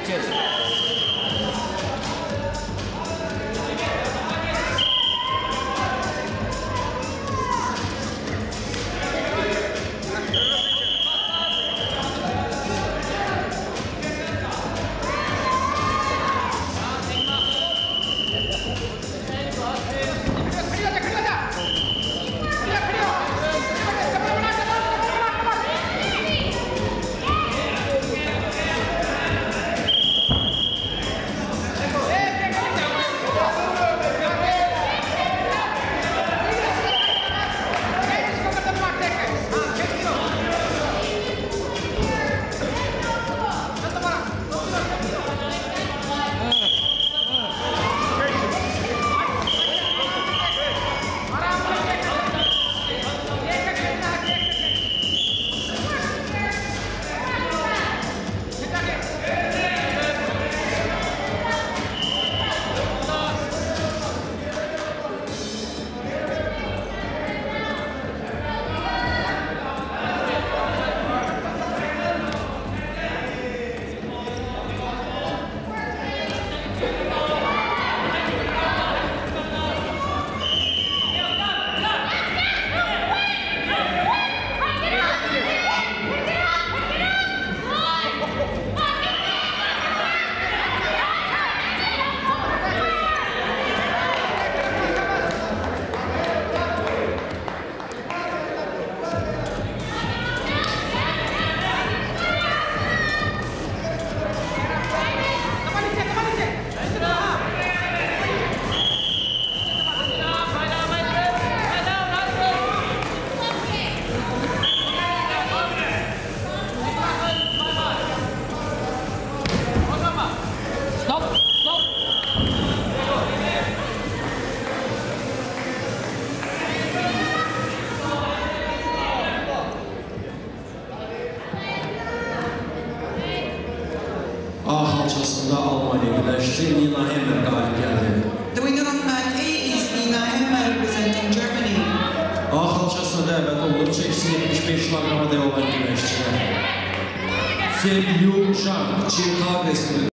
kez. Halçasında Almanya güreşçisi Nina Hemmer galip geldi. The winner of Mat A is Nina Hemmer representing Germany. Halçasına dəvət olunub çəkisi 75 kilograma dev olan güreşçilər. Feng Yu Zhang, Çin Xalq Respublikası.